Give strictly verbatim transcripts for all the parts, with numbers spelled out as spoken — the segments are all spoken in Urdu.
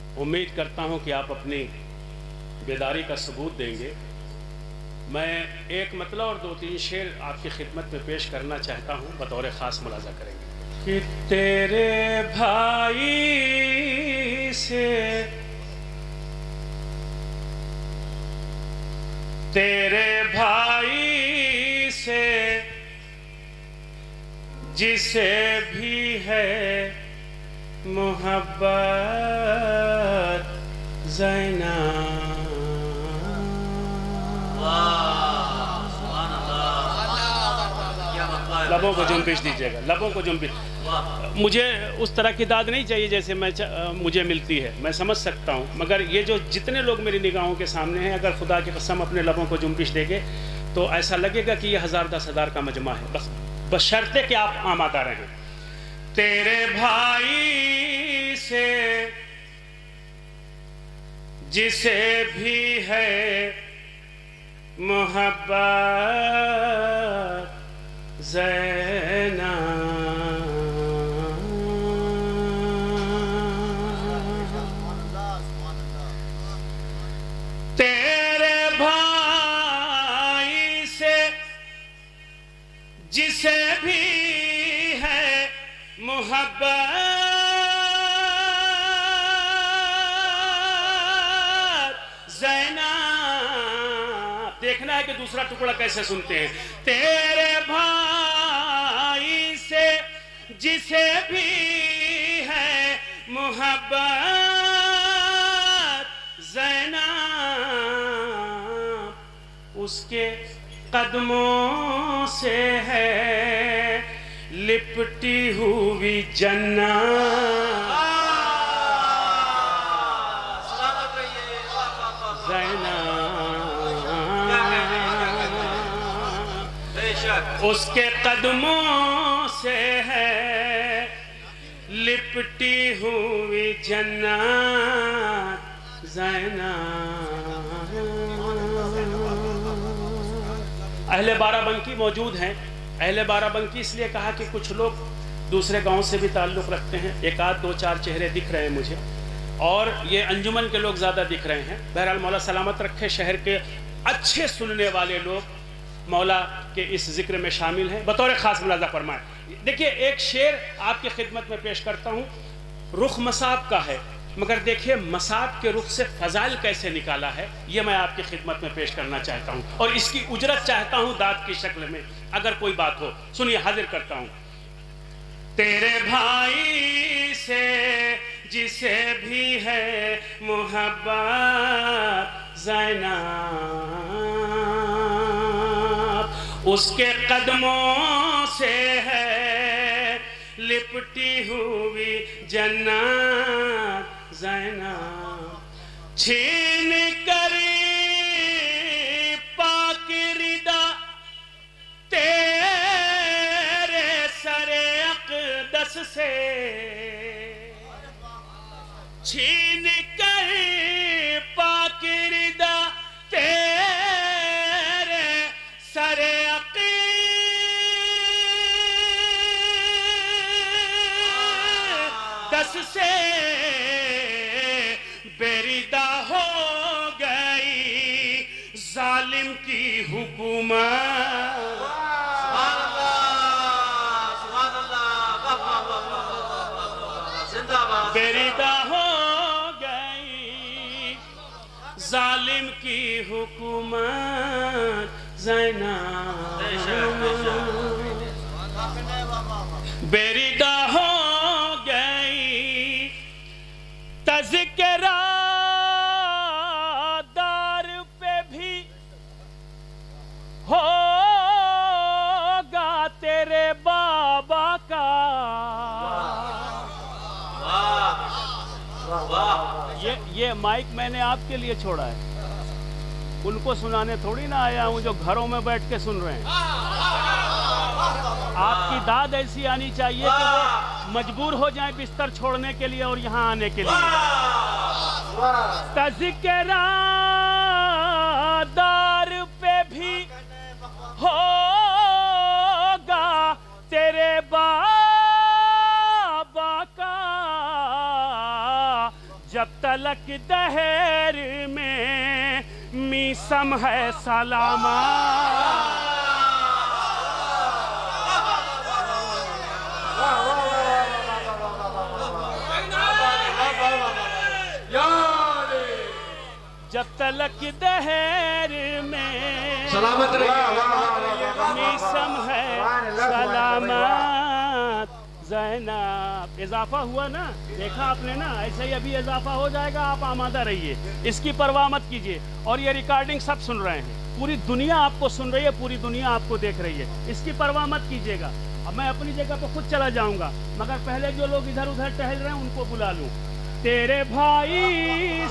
उम्मीद करता हूं कि आप अपनी बेदारी का सबूत देंगे। मैं एक मतलब और दो तीन शेर आपकी खिदमत में पेश करना चाहता हूं, बतौर ख़ास मुलाजा करेंगे कि तेरे भाई से तेरे भाई से जिसे भी है मोहब्बत ज़ैना, लबों को जुम्बिश दीजिएगा, लबों को जुम्बिश। मुझे उस तरह की दाद नहीं चाहिए जैसे मैं मुझे मिलती है, मैं समझ सकता हूँ, मगर ये जो जितने लोग मेरी निगाहों के सामने हैं, अगर खुदा की कसम अपने लबों को जुम्बिश देंगे तो ऐसा लगेगा कि ये हज़ार दस हज़ार का मजमा है, बस बशर्ते कि आप आमादा रहें। तेरे भाई से जिसे भी है मोहब्बत ज़ैना, तेरे भाई से जिसे भी है मोहब्बत ज़ैना। देखना है कि दूसरा टुकड़ा कैसे सुनते हैं। तेरे भाई से जिसे भी है मोहब्बत ज़ैना, उसके कदमों से है लिपटी हुई जन्नत ज़ैना, उसके कदमों से है लिपटी हुई जन्नत ज़ैना। अहले बाराबंकी मौजूद हैं। अहले बाराबंकी इसलिए कहा कि कुछ लोग दूसरे गांव से भी ताल्लुक़ रखते हैं, एक आध दो चार चेहरे दिख रहे हैं मुझे, और ये अंजुमन के लोग ज़्यादा दिख रहे हैं। बहरहाल मौला सलामत रखे, शहर के अच्छे सुनने वाले लोग मौला के इस जिक्र में शामिल हैं, बतौर ख़ास मुलाजा फरमाएं। देखिए एक शेर आपकी खिदमत में पेश करता हूँ, रुख मसाब का है, मगर देखिए मसाब के रुख से फ़ज़ाइल कैसे निकाला है, ये मैं आपकी खिदमत में पेश करना चाहता हूँ, और इसकी उजरत चाहता हूँ दाद की शक्ल में, अगर कोई बात हो। सुनिए, हाजिर करता हूँ। तेरे भाई से जिसे भी है मोहब्बत ज़ैना, उसके कदमों से है लिपटी हुई जन्नत ज़ैना। छीन कर पाक रिदा तेरे सरे अक़दस से, छीन कर पाक रिदा तेरे सरे अक़दस से बेरिदा हो गई जालिम की हुकूमत। बेरिदा हो गई जालिम की हुकूमत ज़ैना, बेरिदा हो गई तज़किरा दार पे भी होगा तेरे बाबा का। ये ये माइक मैंने आपके लिए छोड़ा है, उनको सुनाने थोड़ी ना आया हूँ जो घरों में बैठ के सुन रहे हैं। आपकी दाद ऐसी आनी चाहिए कि वो मजबूर हो जाएं बिस्तर छोड़ने के लिए और यहाँ आने के लिए। तज़किरा दार पे भी होगा तेरे बाबा का, جب تلک دہر میں میسم ہے سلامت جب تلک دہر میں سلامت میسم ہے سلامت زینب. اضافہ ہوا نا, دیکھا آپ نے نا, ایسے ہی ابھی اضافہ ہو جائے گا, آپ آمادہ رہیے, اس کی پرواہ مت کیجئے. اور یہ ریکارڈنگ سب سن رہے ہیں, پوری دنیا آپ کو سن رہی ہے, پوری دنیا آپ کو دیکھ رہی ہے, اس کی پرواہ مت کیجئے گا. اب میں اپنی جگہ پہ خود چلا جاؤں گا, مگر پہلے جو لوگ ادھر ادھر ٹہل رہے ہیں ان کو بلا لوں. تیرے بھائی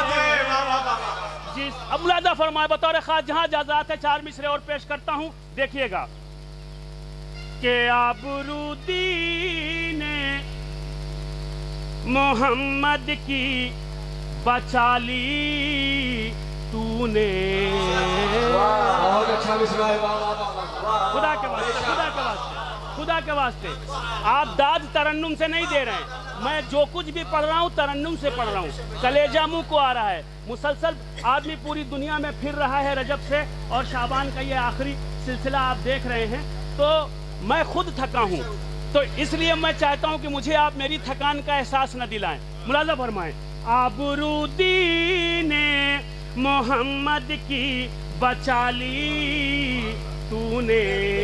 جس اب ملاحظہ فرمائے بطور خاص جہاں جازات ہے چار مصرے اور پیش کرتا ہوں, دیکھیے گا کہ آبرودین محمد کی بچا لی تو نے. بہت اچھا مصرع ہے, خدا کے واسطے, خدا کے واسطے, خدا کے واسطے آپ داد ترنم سے نہیں دے رہے ہیں. میں جو کچھ بھی پڑھ رہا ہوں ترنم سے پڑھ رہا ہوں, کلیجہ منہ کو آ رہا ہے. مسلسل آدمی پوری دنیا میں پھر رہا ہے رجب سے, اور شعبان کا یہ آخری سلسلہ آپ دیکھ رہے ہیں, تو میں خود تھکا ہوں. تو اس لیے میں چاہتا ہوں کہ مجھے آپ میری تھکان کا احساس نہ دلائیں. ملاحظہ فرمائیں. آبرودین محمد کی بچا لی تو نے,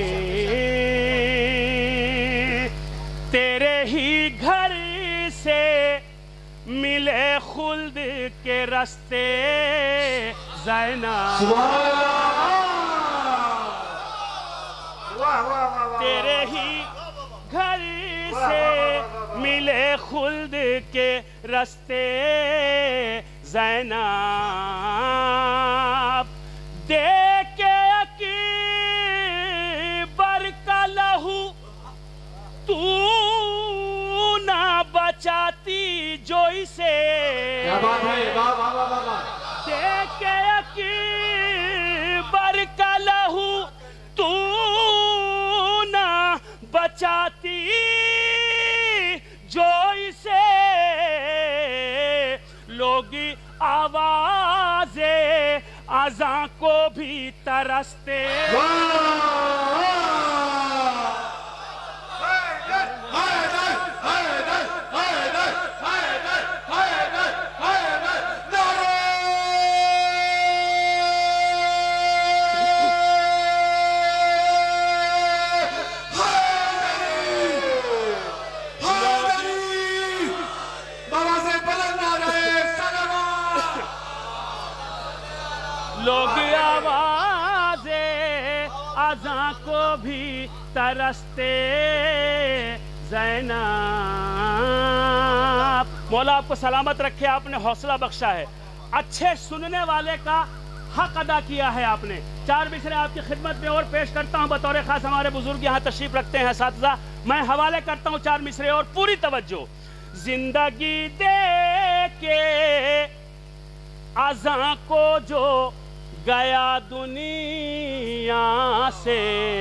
تیرے ہی گھر سے ملے خلد کے رستے زینب, تیرے ہی گھر سے ملے خلد کے رستے زینب, دیکھ کے اکبر کا لہو تو نہ بچاتی جو اسے, دیکھ کے اکبر کا لہو تو نہ بچاتی جو اسے, لوگ آواز اذان کو بھی ترستے. لوگ آواز اذان کو بھی ترستے زینب. مولا آپ کو سلامت رکھے, آپ نے حوصلہ بخشا ہے, اچھے سننے والے کا حق ادا کیا ہے آپ نے. چار مصرے آپ کی خدمت میں اور پیش کرتا ہوں, بطور خاص ہمارے بزرگ یہاں تشریف رکھتے ہیں اساتذہ, میں حوالے کرتا ہوں چار مصرے اور پوری توجہ. زندگی دے کے اذان کو جو گیا دنیا سے,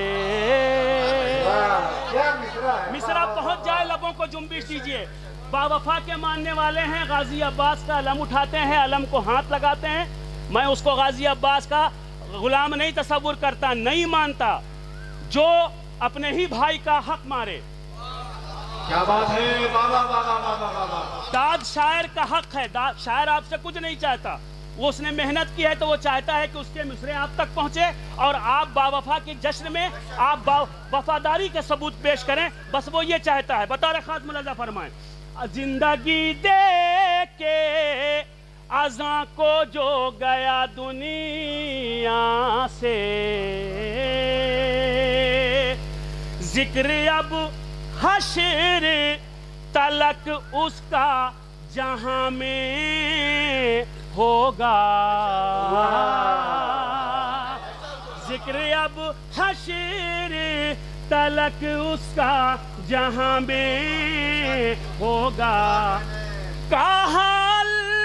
مصرع پہنچ جائے لبوں کو جنبش دیجئے. باوفا کے ماننے والے ہیں, غازی عباس کا علم اٹھاتے ہیں, علم کو ہاتھ لگاتے ہیں. میں اس کو غازی عباس کا غلام نہیں تصور کرتا, نہیں مانتا جو اپنے ہی بھائی کا حق مارے. کیا بات ہے, داد شاعر کا حق ہے, شاعر آپ سے کچھ نہیں چاہتا, وہ اس نے محنت کی ہے تو وہ چاہتا ہے کہ اس کے مصرے آپ تک پہنچے اور آپ باوفا کے جشن میں آپ وفاداری کے ثبوت پیش کریں, بس وہ یہ چاہتا ہے. بطور خاص ملاحظہ فرمائیں. زندگی دے کے اذان کو جو گیا دنیا سے, ذکر اب حشر تلک اس کا جہاں میں ہوگا, ذکر اب حشر تلک اس کا جہاں میں ہوگا. کہا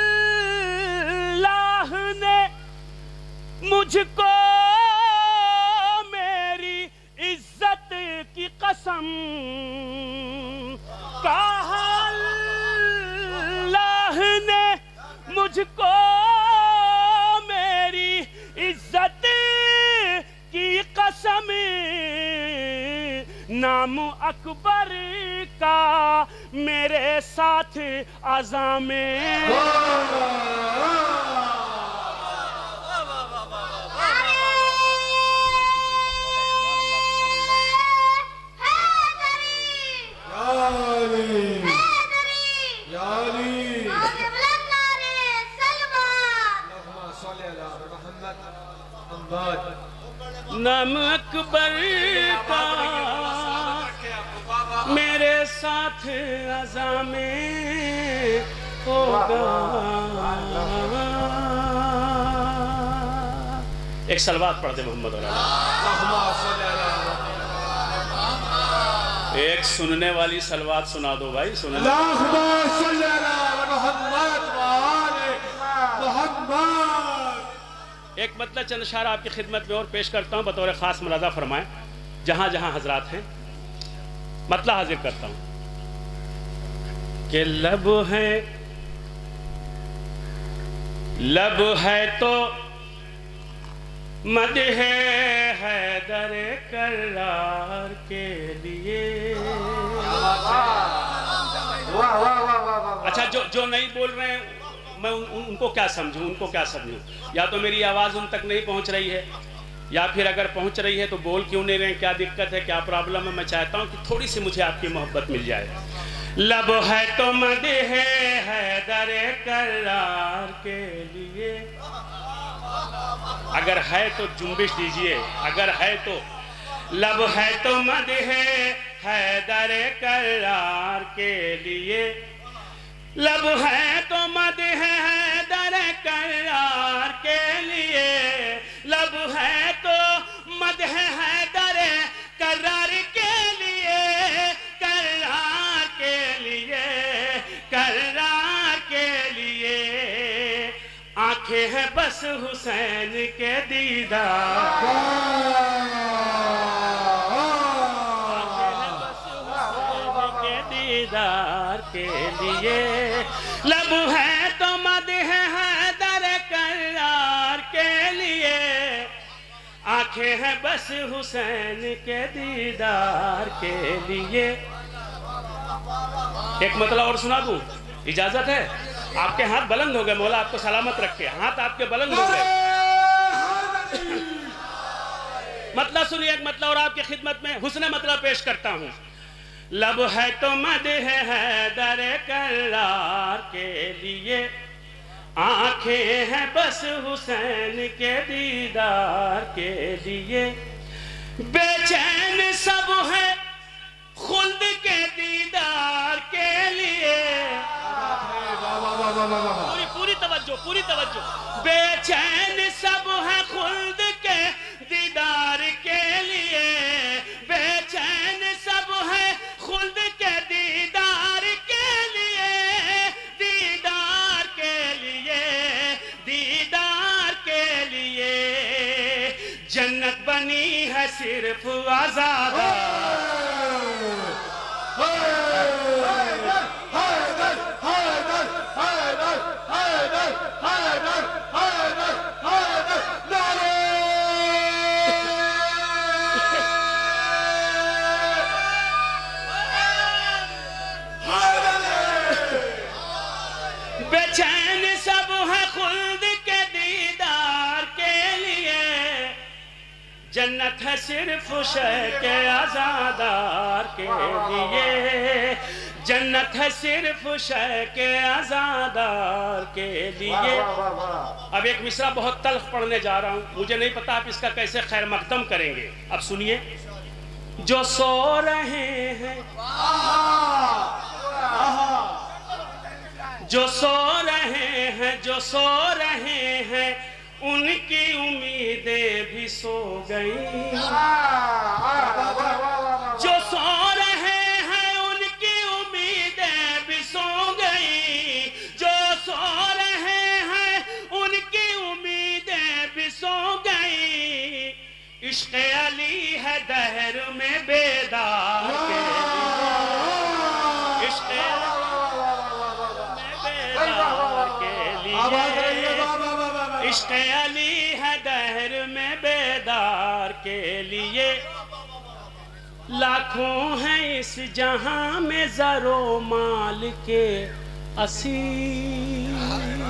اللہ نے مجھ کو میری عزت کی قسم, کہا اللہ نے تجھ کو میری عزت کی قسم نام اکبر کا میرے ساتھ عزا میں نام اکبر کا میرے ساتھ عزا میں ہوگا. ایک صلوات پڑھ دے محمد اور ایک سننے والی صلوات سنا دو بھائی. سننے ایک مطلب چند اشعار آپ کی خدمت میں اور پیش کرتا ہوں بطور خاص ملاحظہ فرمائیں. جہاں جہاں حضرات ہیں مطلب حاضر کرتا ہوں کہ لب ہے لب ہے تو مدح حیدر کرار کے لیے. اچھا جو جو نہیں بول رہے ہیں میں ان, ان کو کیا سمجھوں ان کو کیا سمجھوں یا تو میری آواز ان تک نہیں پہنچ رہی ہے یا پھر اگر پہنچ رہی ہے تو بول کیوں نہیں رہے ہیں, کیا دقت ہے, کیا پرابلم ہے. میں چاہتا ہوں کہ تھوڑی سی مجھے آپ کی محبت مل جائے. لب ہے تو مدح حیدر کرار کے لیے. اگر ہے تو جنبش دیجئے. اگر ہے تو لب ہے تو مدح حیدر کرار کے لیے. لب ہے تو مدح حیدر کرار کے لیے. لب ہے تو مدح حیدر کرار کے لیے. کرار کے لیے کرار کے لیے. آنکھیں ہیں بس حسین کے دیدار دیدار کے لیے. لب ہے تو مدح حیدر کرار کے لیے. آنکھیں ہیں بس حسین کے دیدار کے لیے. ایک مطلب اور سنا دوں, اجازت ہے؟ آپ کے ہاتھ بلند ہو گئے, مولا آپ کو سلامت رکھے. ہاتھ آپ کے بلند ہو گئے. مطلب سنیے, ایک مطلب اور آپ کی خدمت میں حسن مطلب پیش کرتا ہوں. لب ہے تو مدح حیدر کرار کے لیے. آنکھیں ہیں بس حسین کے دیدار کے لیے. بے چین سب ہے خلد کے دیدار کے لیے. پوری پوری توجہ پوری توجہ. بے چین سب ہے خلد کے دیدار کے لیے. بے چین سب ہے خلد کے دیدار کے لیے. دیدار کے لیے دیدار کے لیے. جنت بنی ہے صرف آزادہ. بے چین سب ہے خلد کے دیدار کے لیے. جنت ہے صرف شہ کے آزادار کے لیے. جنت ہے صرف شہ کے آزادار کے لیے. اب ایک مصرع بہت تلخ پڑھنے جا رہا ہوں, مجھے نہیں پتا آپ اس کا کیسے خیر مقدم کریں گے. اب سنیے. جو سو رہے ہیں جو سو رہے ہیں جو سو رہے ہیں ان کی امیدیں بھی سو گئیں. جو سو رہے ہیں ان کی امیدیں بھی سو گئیں. جو سو رہے ہیں ان کی امیدیں بھی سو گئیں. عشق علی ہے دہر میں بیدار کے لیے. عشق علی کے لیے عشق علی ہے دہر میں بیدار کے لیے، لاکھوں ہیں اس جہاں میں زر و مال کے اسیر،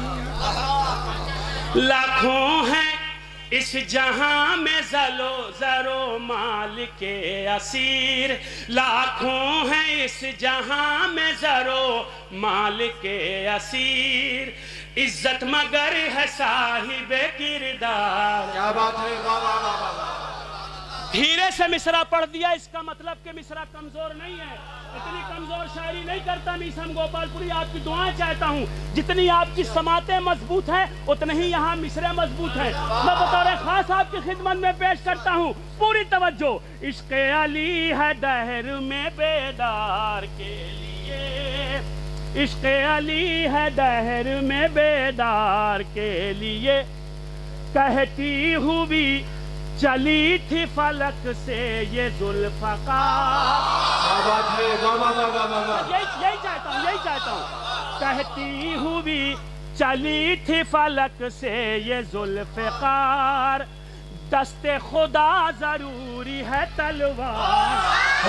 لاکھوں ہیں اس جہاں میں زر و مال کے اسیر، لاکھوں ہیں اس جہاں میں زر و مال کے اسیر، عزت مگر ہے صاحب کردار۔ کیا بات ہے، واہ واہ واہ واہ۔ دھیرے سے مصرع پڑھ دیا، اس کا مطلب کہ مصرع کمزور نہیں ہے، اتنی کمزور شاعری نہیں کرتا میسم گوپال پوری۔ آپ کی دعائیں چاہتا ہوں، جتنی آپ کی سماعتیں مضبوط ہیں اتنے ہی یہاں مصرع مضبوط ہیں۔ میں بطور خاص آپ کی خدمت میں پیش کرتا ہوں، پوری توجہ۔ عشق علی ہے دہر میں بیدار کے لیے، عشق علی ہے دہر میں بیدار کے لیے، کہتی ہوئی چلی تھی فلک سے یہ ذوالفقار۔ کیا بات ہے، واہ واہ واہ واہ۔ یہی چاہتا ہوں، یہی چاہتا ہوں، کہتی ہوئی چلی تھی فلک سے یہ ذوالفقار، دست خدا ضروری ہے تلوار،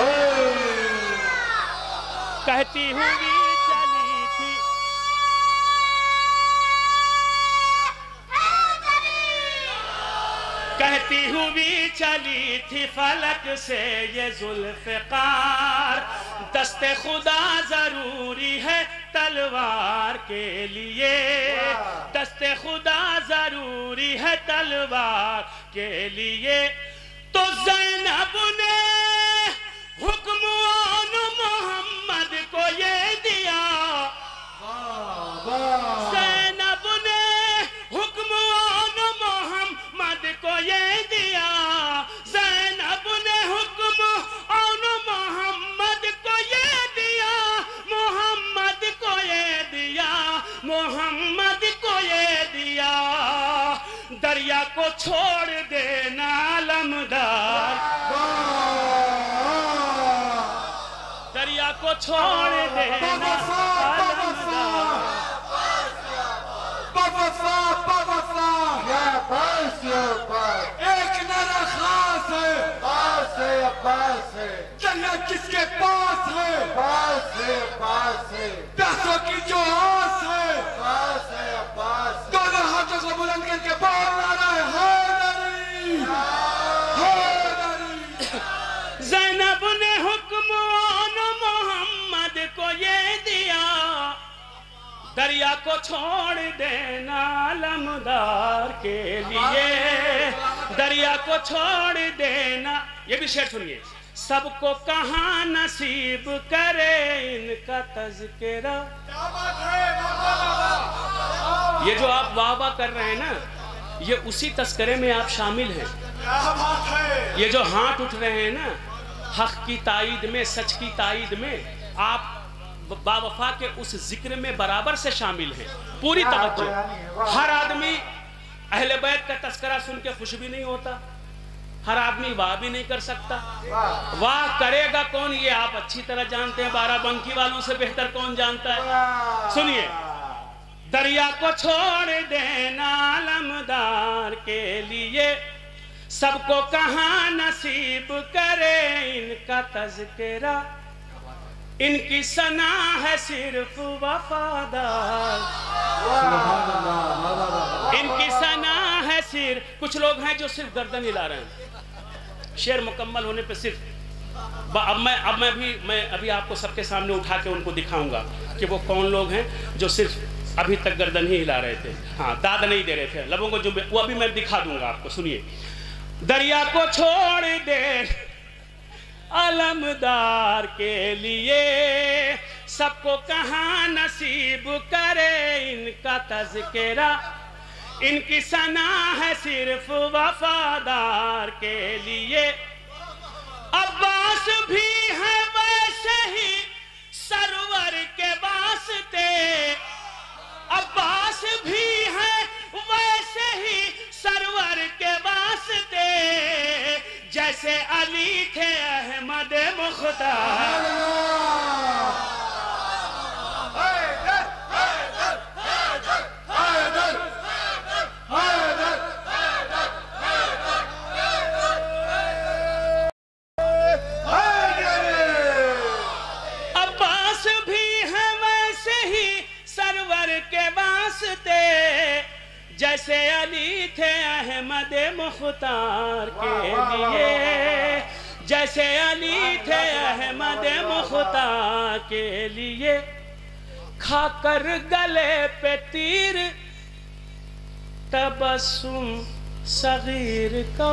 کہتی ہوئی چلی تھی کہتی ہوئی چلی تھی فلک سے یہ ذوالفقار، دست خدا ضروری ہے تلوار کے لیے، دست خدا ضروری ہے تلوار کے لیے، تو زینب نے حکم آن محمد کو یہ دیا، زینب نے حکم آن محمد کو یہ دیا، زینب نے حکم آن محمد کو یہ دیا، محمد کو یہ دیا، محمد کو یہ دیا، دریا کو چھوڑ دینا علمدار، دریا کو چھوڑ دینا علمدار، ایک نعرہ خاص ہے، پاس ہے پاس ہے جنت کس کے پاس ہے، پاس ہے پاس ہے پیسوں کی جو آس ہے، پاس ہے پاس دونوں ہاتھوں کو بلند کر کے بول رہا ہے حیدری حیدری۔ زینب نے حکم آن محمد کو یہ دیا، دریا کو چھوڑ دینا علمدار کے لیے، دریا کو چھوڑ دینا۔ یہ بھی شعر سنیے، سب کو کہاں نصیب کرے ان کا تذکرہ۔ یہ جو آپ واہ واہ کر رہے ہیں نا، یہ اسی تذکرے میں آپ شامل ہیں۔ یہ جو ہاتھ اٹھ رہے ہیں نا، حق کی تائید میں، سچ کی تائید میں، آپ باوفا کے اس ذکر میں برابر سے شامل ہیں۔ پوری توجہ۔ ہر آدمی اہل بیت کا تذکرہ سن کے خوش بھی نہیں ہوتا، ہر آدمی واہ بھی نہیں کر سکتا۔ واہ کرے گا کون یہ آپ اچھی طرح جانتے ہیں، بارہ بنکی والوں سے بہتر کون جانتا ہے۔ سنیے، دریا کو چھوڑ دینا علمدار کے لیے، سب کو کہاں نصیب کرے ان کا تذکرہ، ان کی ثنا ہے صرف وفادار، ان کی ثنا ہے صرف۔ کچھ لوگ ہیں جو صرف گردن ہلا رہے ہیں، شعر مکمل ہونے پہ صرف اب میں اب میں بھی میں ابھی آپ کو سب کے سامنے اٹھا کے ان کو دکھاؤں گا کہ وہ کون لوگ ہیں جو صرف ابھی تک گردن ہی ہلا رہے تھے، ہاں داد نہیں دے رہے تھے لبوں کو، جو وہ ابھی میں دکھا دوں گا آپ کو۔ سنیے، دریا کو چھوڑ دے علمدار کے لیے، سب کو کہاں نصیب کرے ان کا تذکرہ، ان کی ثنا ہے صرف وفادار کے لیے، عباس بھی ہے ویسے ہی سرور کے واسطے، عباس بھی ہے ویسے ہی سرور کے واسطے، جیسے علی تھے احمد مختار۔ حیدر جیسے علی تھے احمد مختار کے لیے، جیسے علی تھے احمد مختار کے لیے، کھا کر گلے پہ تیر تبسم صغیر کا،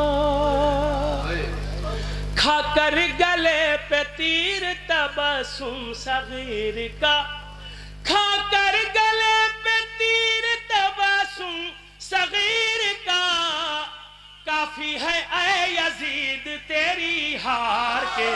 کھا کر گلے پہ تیر تبسم صغیر کا، کھا کر گلے پہ تیر تبسم صغیر کا، کافی ہے اے یزید تیری ہار کے،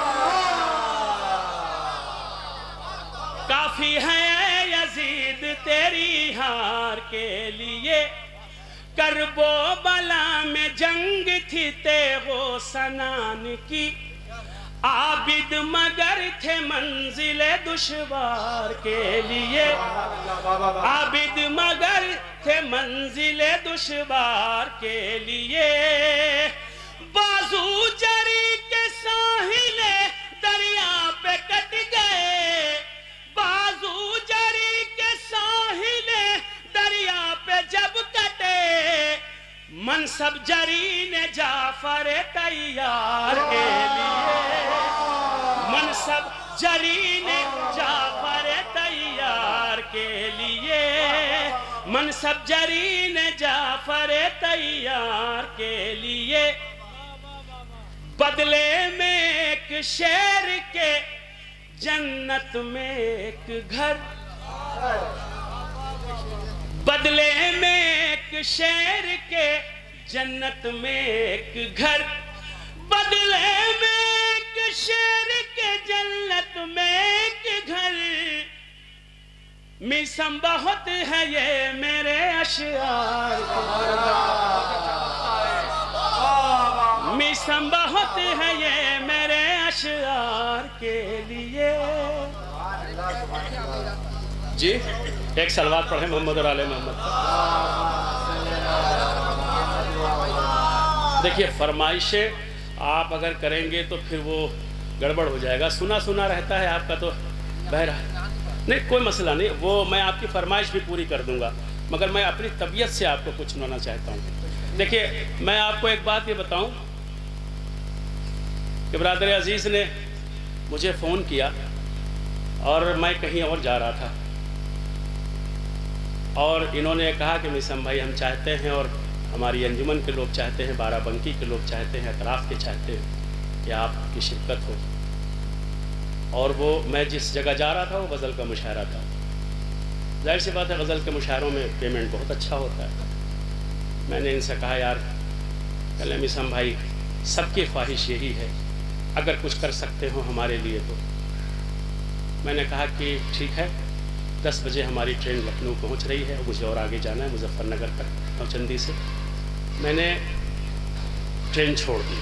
کافی ہے اے یزید تیری ہار کے لیے، کرب و بلا میں جنگ تھی تیغ و سنان کی، عابد مگر تھے منزل دشوار کے لیے، عابد مگر تھے منزل دشوار کے لیے، بازو جری کے ساحل دریا پہ کٹ گئے، بازو جری کے ساحل دریا پہ جب کٹے، منصب جری نے جعفر تیار کے لیے، منصب جری نے جعفر تیار کے لیے، منصب جری نے جعفر تیار کے لیے، بدلے میں ایک شیر کے جنت میں ایک گھر، بدلے میں ایک شیر کے جنت میں ایک گھر، بدلے میں ایک شیر کے جنت میں ایک گھر، میسم بہت ہے یہ میرے اشعار، میسم بہت ہے یہ میرے اشعار کے لیے۔ جی ایک سلوات پڑھیں محمد اور آل محمد۔ دیکھیے فرمائشیں آپ اگر کریں گے تو پھر وہ گڑبڑ ہو جائے گا، سنا سنا رہتا ہے آپ کا تو بہرہ نہیں، کوئی مسئلہ نہیں، وہ میں آپ کی فرمائش بھی پوری کر دوں گا، مگر میں اپنی طبیعت سے آپ کو کچھ سنانا چاہتا ہوں۔ دیکھیے میں آپ کو ایک بات یہ بتاؤں کہ برادر عزیز نے مجھے فون کیا اور میں کہیں اور جا رہا تھا، اور انہوں نے کہا کہ میسم بھائی ہم چاہتے ہیں اور ہماری انجمن کے لوگ چاہتے ہیں، بارہ بنکی کے لوگ چاہتے ہیں، اطراف کے چاہتے ہیں کہ آپ کی شرکت ہو، اور وہ میں جس جگہ جا رہا تھا وہ غزل کا مشاعرہ تھا۔ ظاہر سی بات ہے غزل کے مشاعروں میں پیمنٹ بہت اچھا ہوتا ہے۔ میں نے ان سے کہا یار کہلے میسم بھائی سب کی خواہش یہی ہے، اگر کچھ کر سکتے ہو ہمارے لیے تو۔ میں نے کہا کہ ٹھیک ہے، دس بجے ہماری ٹرین لکھنؤ پہنچ رہی ہے، مجھے اور آگے جانا ہے مظفر نگر تک نوچندی سے۔ میں نے ٹرین چھوڑ دی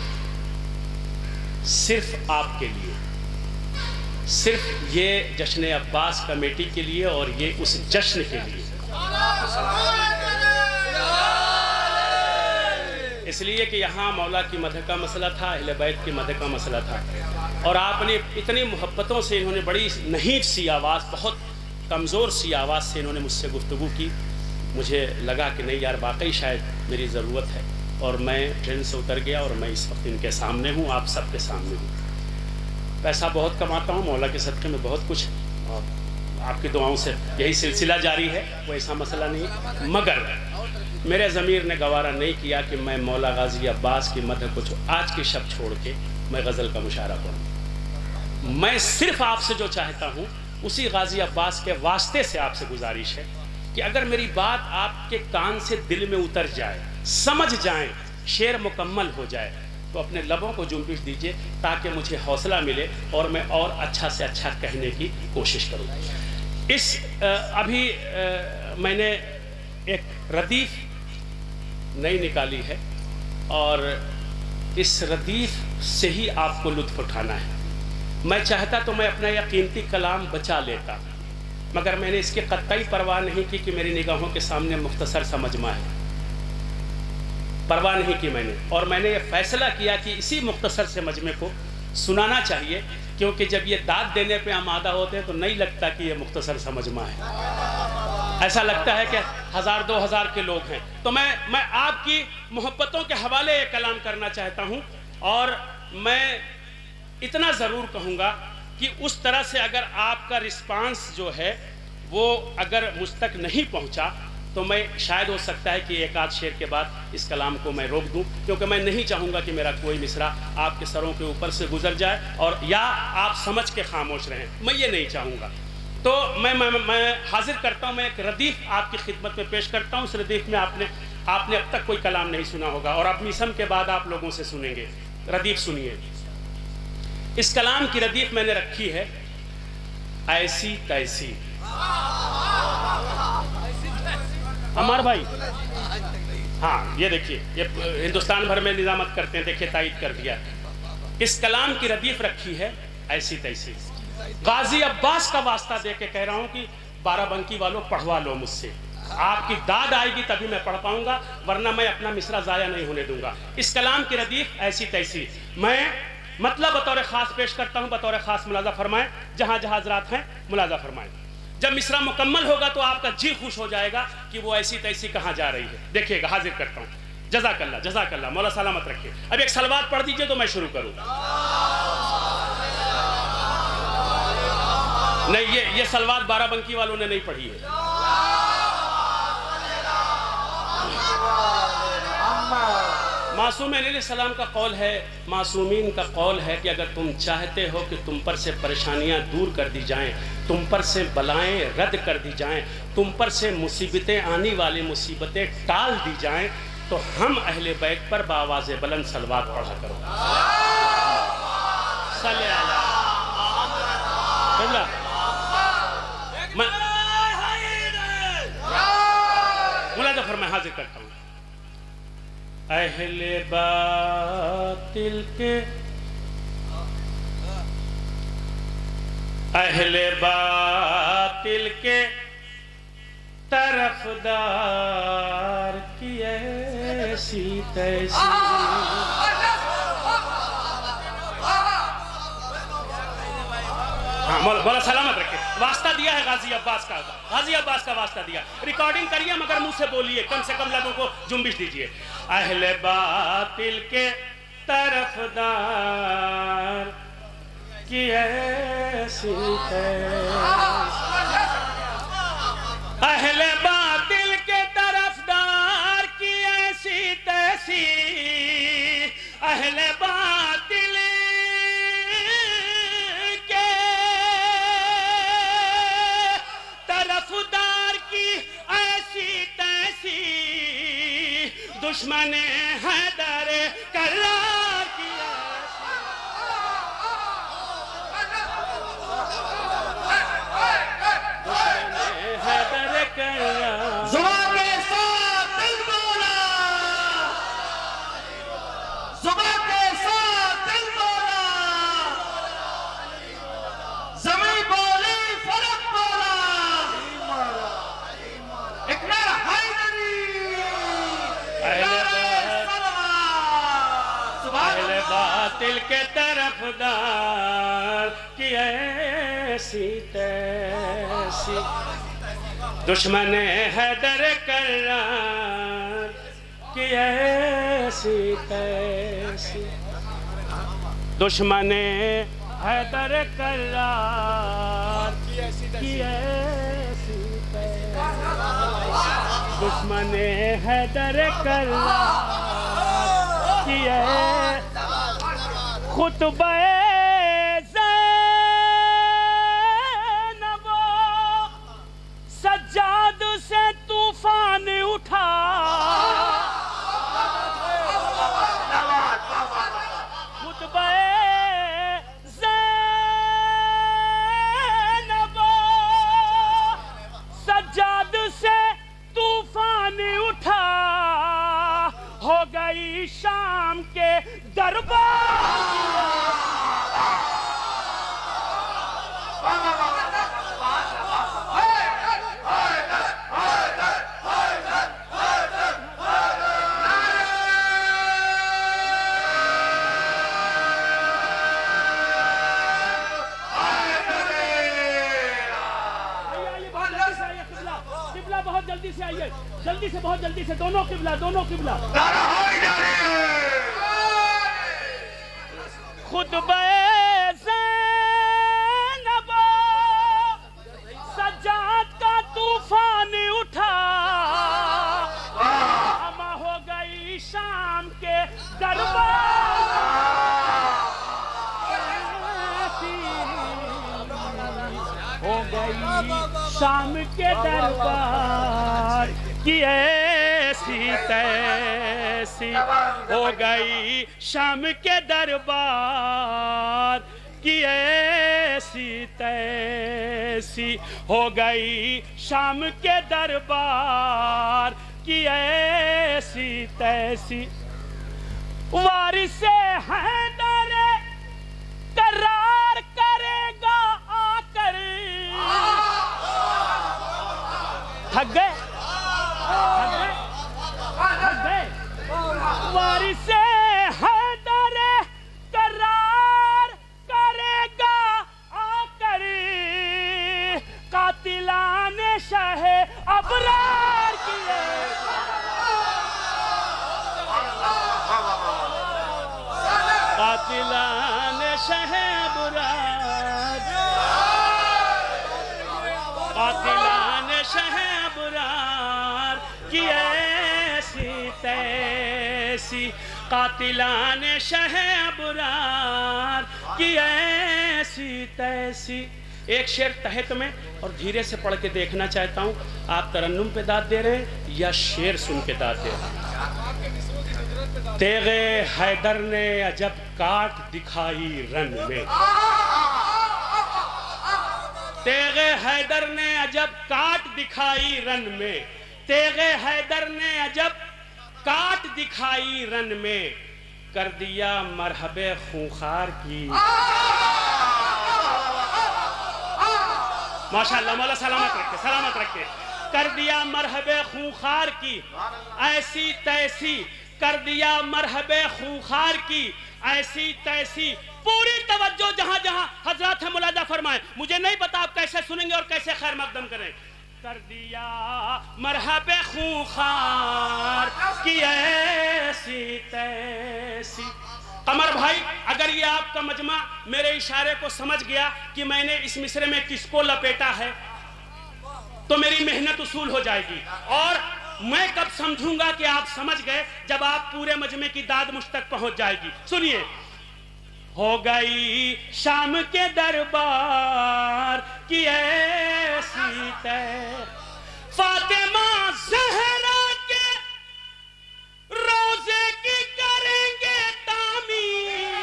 صرف آپ کے لیے، صرف یہ جشن عباس کمیٹی کے لیے اور یہ اس جشن کے لیے، اس لیے کہ یہاں مولا کی مدح کا مسئلہ تھا، اہل بیت کی مدح کا مسئلہ تھا، اور آپ نے اتنی محبتوں سے انہوں نے بڑی نحیف سی آواز، بہت کمزور سی آواز سے انہوں نے مجھ سے گفتگو کی۔ مجھے لگا کہ نہیں یار واقعی شاید میری ضرورت ہے، اور میں ٹرین سے اتر گیا اور میں اس وقت ان کے سامنے ہوں، آپ سب کے سامنے ہوں۔ پیسہ بہت کماتا ہوں مولا کے صدقے میں بہت کچھ، اور آپ کی دعاؤں سے یہی سلسلہ جاری ہے، کوئی ایسا مسئلہ نہیں، مگر میرے ضمیر نے گوارا نہیں کیا کہ میں مولا غازی عباس کی مدح کو آج کی شب چھوڑ کے میں غزل کا مشاعرہ پڑھوں۔ میں صرف آپ سے جو چاہتا ہوں اسی غازی عباس کے واسطے سے آپ سے گزارش ہے کہ اگر میری بات آپ کے کان سے دل میں اتر جائے، سمجھ جائیں، شعر مکمل ہو جائے، تو اپنے لبوں کو جنبش دیجئے تاکہ مجھے حوصلہ ملے اور میں اور اچھا سے اچھا کہنے کی کوشش کروں۔ اس ابھی میں نے ایک ردیف نئی نکالی ہے، اور اس ردیف سے ہی آپ کو لطف اٹھانا ہے۔ میں چاہتا تو میں اپنا یہ قیمتی کلام بچا لیتا، مگر میں نے اس کی قطعی پرواہ نہیں کی کہ میری نگاہوں کے سامنے مختصر سا مجمع ہے، پرواہ نہیں کی میں نے، اور میں نے یہ فیصلہ کیا کہ اسی مختصر سے مجمع کو سنانا چاہیے، کیونکہ جب یہ داد دینے پہ آمادہ ہوتے ہیں تو نہیں لگتا کہ یہ مختصر سا مجمع ہے۔ ایسا لگتا ہے کہ ہزار دو ہزار کے لوگ ہیں. تو میں میں آپ کی محبتوں کے حوالے یہ کلام کرنا چاہتا ہوں، اور میں اتنا ضرور کہوں گا کہ اس طرح سے اگر آپ کا رسپانس جو ہے وہ اگر مجھ تک نہیں پہنچا تو میں شاید ہو سکتا ہے کہ ایک آدھ شعر کے بعد اس کلام کو میں روک دوں، کیونکہ میں نہیں چاہوں گا کہ میرا کوئی مصرع آپ کے سروں کے اوپر سے گزر جائے اور یا آپ سمجھ کے خاموش رہیں. میں یہ نہیں چاہوں گا. تو میں میں میں حاضر کرتا ہوں، میں ایک ردیف آپ کی خدمت میں پیش کرتا ہوں. اس ردیف میں آپ نے آپ نے اب تک کوئی کلام نہیں سنا ہوگا، اور اب میسم کے بعد آپ لوگوں سے سنیں گے. ردیف سنیے. اس کلام کی ردیف میں نے رکھی ہے ایسی تیسی. عمار بھائی، ہاں یہ دیکھیے، یہ ہندوستان بھر میں نظامت کرتے ہیں، دیکھیے تائید کر دیا. اس کلام کی ردیف رکھی ہے ایسی تیسی. غازی عباس کا واسطہ دے کے کہہ رہا ہوں کہ بارہ بنکی والوں پڑھوا لو مجھ سے. آپ کی داد آئے گی تبھی میں پڑھ پاؤں گا، ورنہ میں اپنا مصرع ضائع نہیں ہونے دوں گا. اس کلام کی ردیف ایسی تیسی. میں مطلب بطور خاص پیش کرتا ہوں، بطور خاص ملاحظہ فرمائیں. جہاں جہاں حضرات ہیں ملاحظہ فرمائیں. جب مصرع مکمل ہوگا تو آپ کا جی خوش ہو جائے گا کہ وہ ایسی تیسی کہاں جا رہی ہے. دیکھیے گا، حاضر کرتا ہوں. جزاک اللہ، جزاک اللہ، مولا سلامت رکھے. اب ایک صلوات پڑھ دیجئے تو میں شروع کروں. نہیں، یہ یہ صلوات بارہ بنکی والوں نے نہیں پڑھی ہے. معصوم علیہ السلام کا قول ہے، معصومین کا قول ہے کہ اگر تم چاہتے ہو کہ تم پر سے پریشانیاں دور کر دی جائیں، تم پر سے بلائیں رد کر دی جائیں، تم پر سے مصیبتیں آنے والی مصیبتیں ٹال دی جائیں، تو ہم اہل بیت پر بآواز بلند صلوات پڑھا کرو. صلی اللہ میں ملاحظہ فرمائے، حاضر کرتا ہوں. اہل باطل کے اہل باطل کے طرفدار کی ایسی تیسی. ہاں مولا سلامت رکھے. واسطہ دیا ہے غازی عباس کا، غازی عباس کا واسطہ دیا. ریکارڈنگ کریے مگر منہ سے بولیے، کم سے کم لبوں کو جنبش دیجئے. اہل باطل کے طرفدار کی ایسی تیسی. اہل باطل کے طرفدار کی ایسی تیسی. اہل باطل کے طرفدار کی ایسی تیسی. دشمن حیدر کرار کی زبان کے ساتھ دل بولا، زبان کے ساتھ دل بولا، زمین بولی فلک بولا، ایک نعرہ حیدری. اہل باطل کے طرفدار کی ایسی تیسی. دشمن حیدر کرار کی ایسی تیسی. دشمن حیدر کرار کی ایسی تیسی. دشمن حیدر کرار کی ایسی. خطبہ سجاد سے طوفان اٹھا. خطبہ زینب سجاد سے طوفان اٹھا. ہو گئی شام کے دربار. سے آئیے جلدی سے بہت جلدی سے دونوں قبلہ دونوں قبلہ خطبہ زینب سجاد کا طوفان اٹھا ہما ہو گئی شام کے دربار ہو گئی شام کے دربار کی ایسی تیسی ہو گئی شام کے دربار کی ایسی تیسی ہو گئی شام کے دربار کی ایسی تیسی وارث حیدر قرار کرے گا آ کر تھک گئے تھک گئے وارث حیدر قرار کرے گا آ کر قاتلان شہ ابرار کیے قاتلان شہ ابرار قاتلان شہ ابرار کی ایسی تیسی قاتلان شہ ابرار کی ایسی تیسی ایک شعر تحت میں اور دھیرے سے پڑھ کے دیکھنا چاہتا ہوں آپ ترنم پہ داد دے رہے ہیں یا شعر سن کے داد دے رہے ہیں تیغ حیدر نے عجب کاٹ دکھائی رن میں تیغ حیدر نے عجب کاٹ دکھائی رن میں تیغ حیدر نے عجب کاٹ دکھائی رن میں کر دیا مرحب خونخوار کی ماشاءاللہ مولا سلامت رکھے سلامت رکھے کر دیا مرحب خونخوار کی ایسی تیسی کر دیا مرحب خونخوار کی ایسی تیسی پوری توجہ جہاں جہاں حضرات ہیں ملاحظہ فرمائیں مجھے نہیں پتا آپ کیسے سنیں گے اور کیسے خیر مقدم کریں کر دیا مرحب خونخوار کی ایسی تیسی قمر بھائی اگر یہ آپ کا مجمع میرے اشارے کو سمجھ گیا کہ میں نے اس مصرے میں کس کو لپیٹا ہے تو میری محنت اصول ہو جائے گی اور میں کب سمجھوں گا کہ آپ سمجھ گئے جب آپ پورے مجمع کی داد مجھ تک پہنچ جائے گی سنیے ہو گئی شام کے دربار کی ایسی تیسی فاطمہ زہرا کے روزے کی کریں گے تعمیر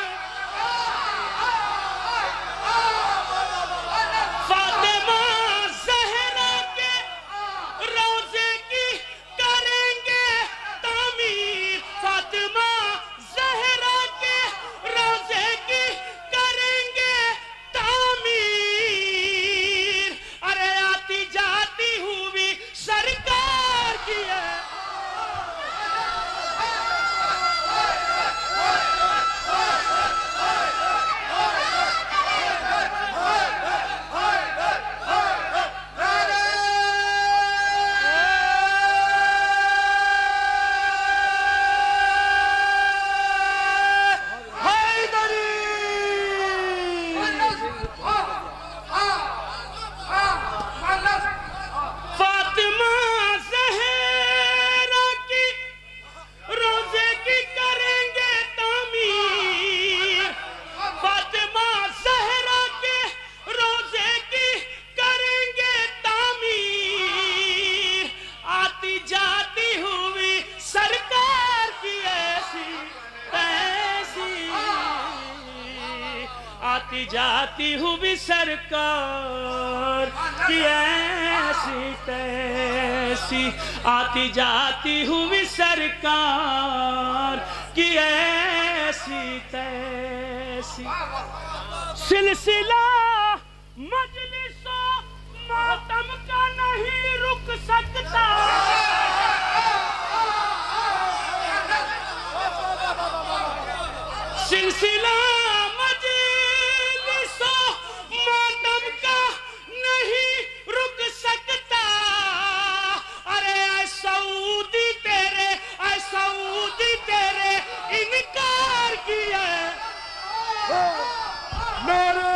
فاطمہ زہرا کے روزے کی کریں گے تعمیر فاطمہ زہرا کے روزے کی کریں گے تعمیر ارے آتی جاتی ہوئی سرکار کی ہے جاتی ہوئی سرکار کی ایسی تیسی آتی جاتی ہوئی سرکار کی ایسی تیسی سلسلہ مجلس و ماتم کا نہیں رک سکتا سلسلہ ماتم کا نہیں رک سکتا ارے नारे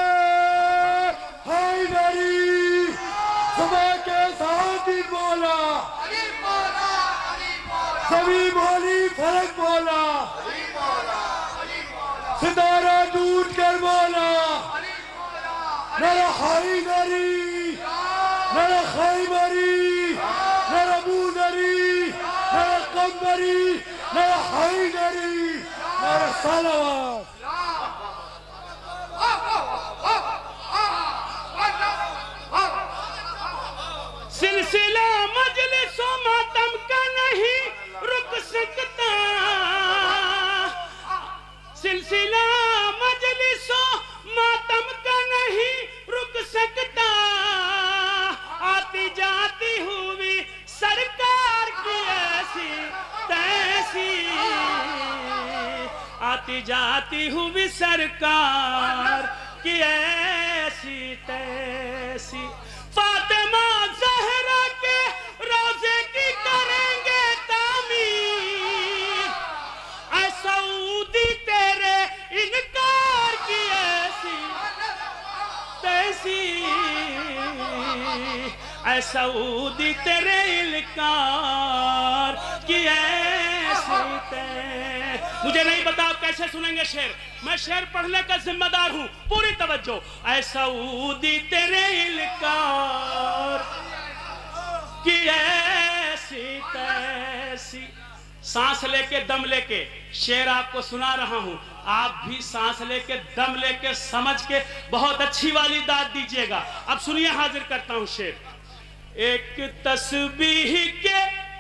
हैदरी सुबह के साथ ही बोला सभी बोली फर्क बोला सितारा टूट कर बोला नारा हैदरी नारा खैबरी नारा बूदरी नारा कम्बरी नारा हैदरी नारा सलावत सिलसिला मजलिसो मातम का नहीं रुक सकता सिलसिला मजलिसो मातम का नहीं रुक सकता आती जाती हुई सरकार की ऐसी तैसी आती जाती हुई सरकार की ऐसी तैसी फातिमा ज़हरा के रोज़े की करेंगे तामीर ऐ सऊदी तेरे इनकार की ऐसी तैसी ऐ सऊदी तेरे इनकार की ऐसी तैसी। मुझे नहीं पता आप कैसे सुनेंगे शेर, मैं शेर पढ़ने का जिम्मेदार हूं, पूरी तवज्जो। ऐ सऊदी तेरे इनकार की ऐसी तैसी। सांस लेके दम लेके शेर आपको सुना रहा हूं, आप भी सांस लेके दम लेके समझ के बहुत अच्छी वाली दाद दीजिएगा। अब सुनिए, हाजिर करता हूं शेर। एक तस्बीह के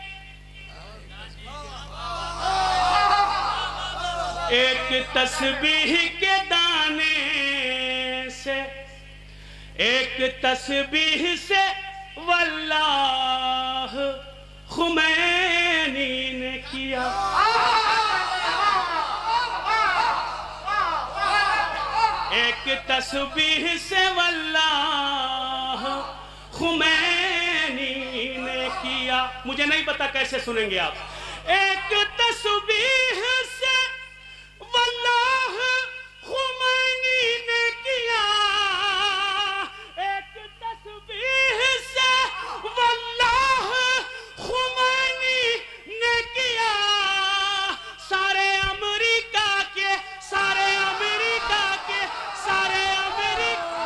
एक तस्बीह के दाने से एक तस्बीह से वल्लाह खुमैनी ने किया। एक तस्बीह से वल्लाह खुमैनी ने किया। मुझे नहीं पता कैसे सुनेंगे आप। एक तस्बीह से वल्लाह खुमैनी ने किया। एक तस्बीह से वल्लाह खुमैनी ने किया। सारे अमेरिका के सारे अमेरिका के सारे अमेरिका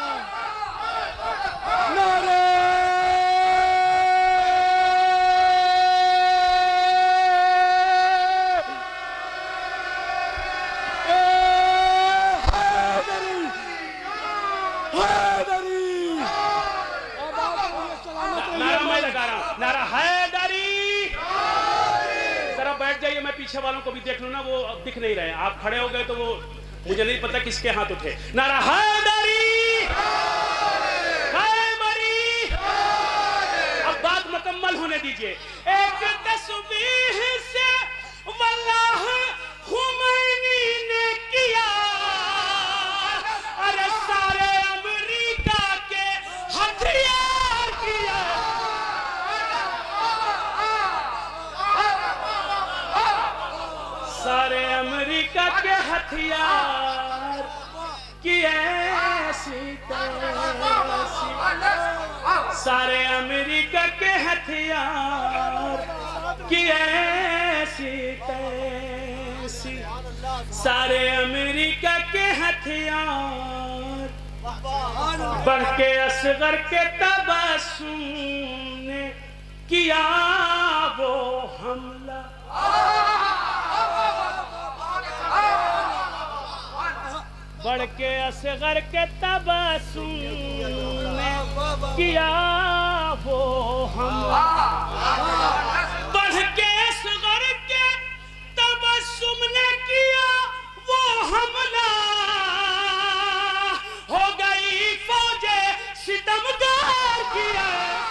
नारे नारा हैदरी। जरा बैठ जाइए, मैं पीछे वालों को भी देख लूं ना, वो अब दिख नहीं रहे। आप खड़े हो गए तो वो मुझे नहीं पता किसके हाथ उठे। नारा हैदरी हैदरी। अब बात मुकम्मल होने दीजिए। एक तस्बीह से वल्लाह खुमैनी ने किया। अरे सारे अमेरिका के हथियार किया। सारे अमेरिका के हथियार की ऐसी तैसी। सारे अमेरिका के हथियार की ऐसी तैसी। सारे अमेरिका के हथियार बढ़ के असगर के तबस्सुम ने किया वो हमला। बढ़ के असगर के तबस्सुम ने किया वो हमला। बढ़ के असगर के तबस्सुम ने किया वो हमला। हो गई फौजे सितमगार किया।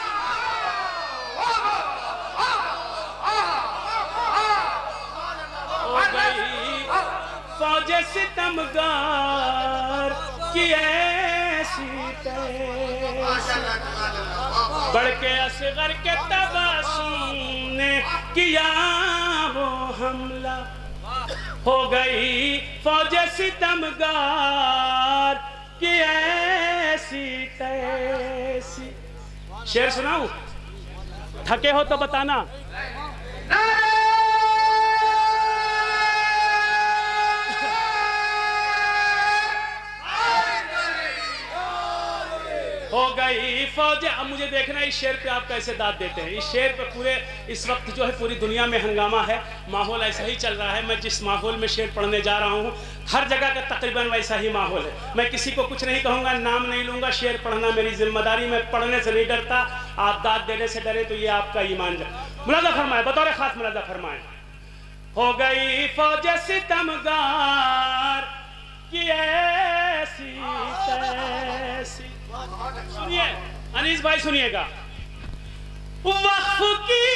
हो गई फौजे सितमगार की ऐसी तैसी। बढ़ के असगर के तबस्सुम ने किया वो हमला। हो गई فوج ستمگار کی ایسی تیسی. شعر سناؤں؟ تھکے ہو تو بتانا. ہو گئی فوج. اب مجھے دیکھنا اس شعر پہ آپ کیسے داد دیتے ہیں. اس شعر پہ پورے اس وقت جو ہے پوری دنیا میں ہنگامہ ہے. ماحول ایسا ہی چل رہا ہے. میں جس ماحول میں شعر پڑھنے جا رہا ہوں ہر جگہ کا تقریباً ویسا ہی ماحول ہے. میں کسی کو کچھ نہیں کہوں گا, نام نہیں لوں گا. شعر پڑھنا میری ذمہ داری. میں پڑھنے سے نہیں ڈرتا. آپ داد دینے سے ڈرے تو یہ آپ کا ایمان جائے. ملاحظہ فرمائے, بطور خاص ملاحظہ فرمائے. ہو گئی فوج ستمگار کی ایسی تیسی. سنیے انیس بھائی, سنیے گا. وقف کی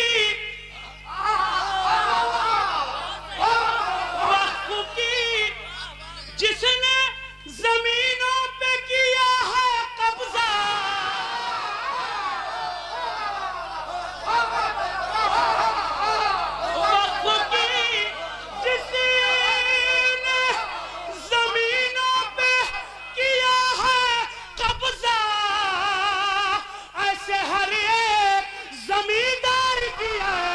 وقف کی جس نے زمینوں پہ کیا ہے قبضہ, وقف کی جس نے زمینوں پہ کیا ہے قبضہ, ایسے ہر ایک زمیندار کیا ہے.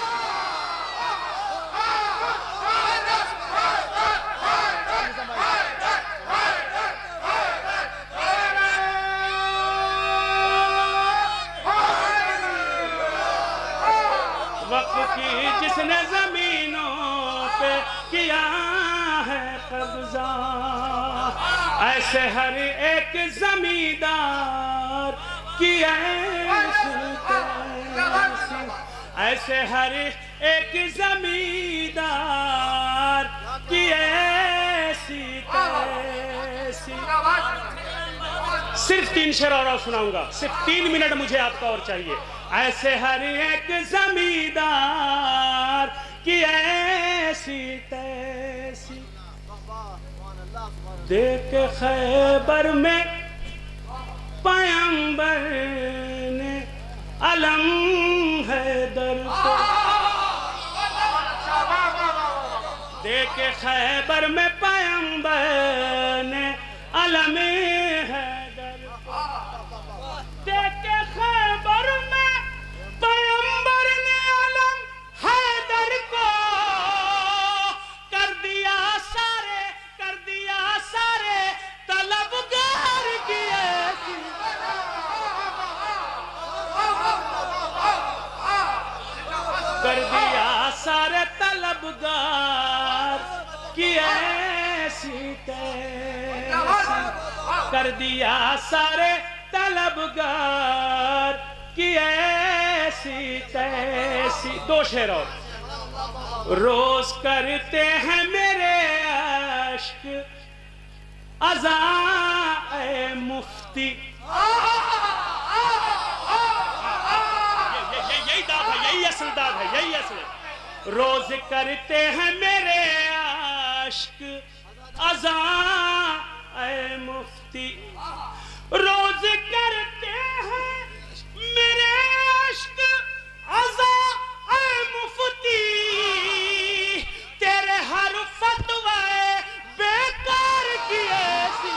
وقف کی جس نے زمینوں پہ کیا ہے قبضہ, ایسے ہر ایک زمیندار کی ایسی تیسی. ایسے ہر ایک زمیندار کی ایسی تیسی. صرف تین شعر اور سناؤں گا. صرف تین منٹ مجھے آپ کا اور چاہیے. ایسے ہر ایک زمیندار کی ایسی تیسی. دیکھ خیبر میں پیغمبر نے علم حیدر کو, دیکھ خیبر میں پیغمبر نے علم حیدر کو, دیکھ خیبر میں پیغمبر نے علم حیدر کو کر دیا سارے کر دیا سارے طلبگار کی ایسی. کر دیا سارے طلبگار کی ایسی تیسی. کر دیا سارے طلبگار کی ایسی تیسی. دو شعر اور. روز کرتے ہیں میرے عشق اذاں اے مفتی. یہی داد ہے, یہی اصل داد ہے, یہی اصل ہے. روز کرتے ہیں میرے عشق اذاں اے مفتی. روز کرتے ہیں میرے عشق اذاں اے مفتی. تیرے ہر فتوے بیکار کی ایسی.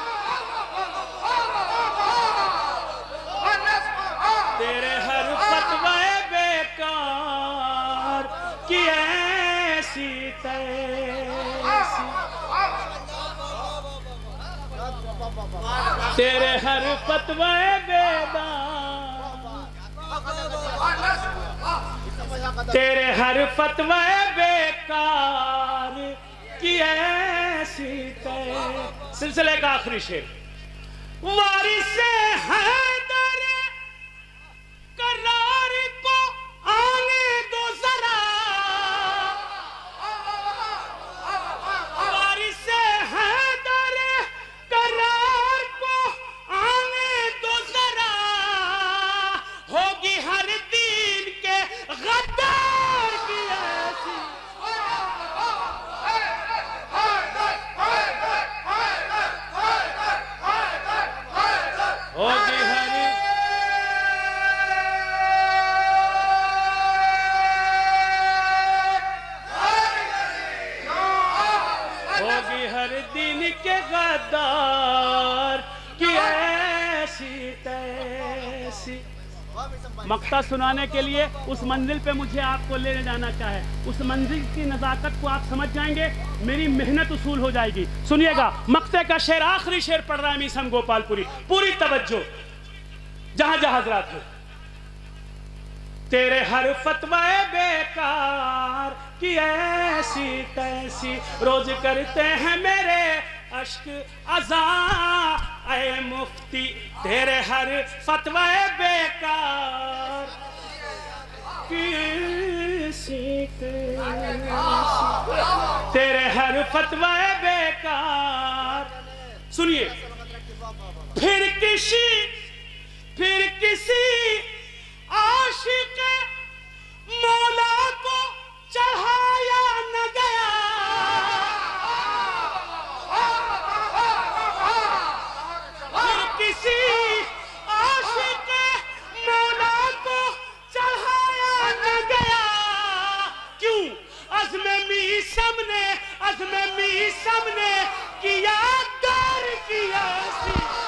تیرے ہر فتوے بیکار کی ایسی تیسی. تیرے ہر فتوے بیدار, تیرے ہر فتوے بیکار کی ایسی تیسی. سلسلے کا آخری شعر. وارث حیدر قرار کو آنے دو ذرا, وارث حیدر قرار کو آنے دو ذرا. ہوگی ہر دین کے غدار کی ایسی. ہوگی ہر مقطع سنانے کے لیے اس منزل پہ مجھے آپ کو لے جانا چاہے، اس منزل کی نزاکت کو آپ سمجھ جائیں گے، میری محنت اصول ہو جائے گی۔ سنیے گا مقطع کا شعر، آخری شعر پڑھ رہا ہے میسم گوپال پوری، پوری توجہ جہاں جہاں حضرات ہیں۔ تیرے ہر فتوے بیکار کی ایسی تیسی روز کرتے ہیں میرے اشک ازاں، اے مفتی تیرے ہر فتوے بیکار کی ایسی تیسی، تیرے ہر فتوے بیکار۔ سنیے، پھر کسی پھر کسی عاشق مولا کو چڑھایا نہ گیا، پھر کسی عاشق مولا کو چڑھایا نہ گیا، کیوں؟ عزم میسم نے عزم میسم نے کیا دار کیا سی